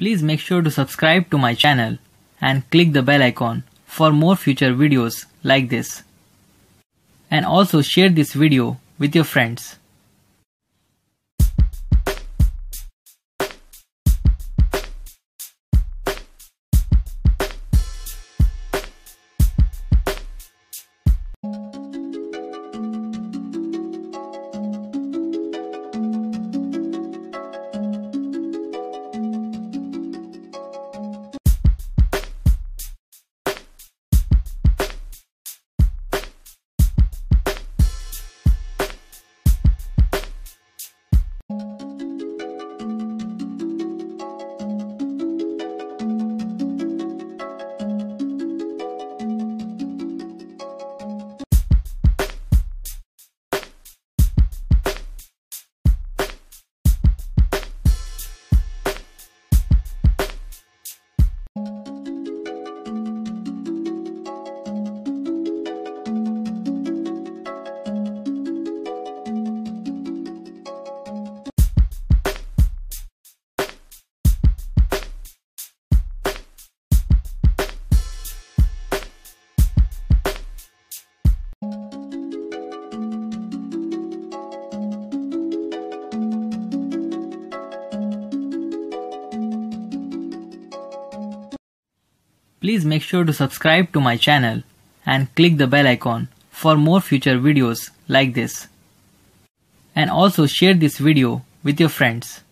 Please make sure to subscribe to my channel and click the bell icon for more future videos like this. And also share this video with your friends. Please make sure to subscribe to my channel and click the bell icon for more future videos like this. And also share this video with your friends.